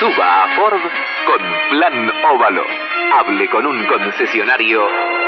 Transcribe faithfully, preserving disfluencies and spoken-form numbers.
Suba a Ford con Plan Óvalo. Hable con un concesionario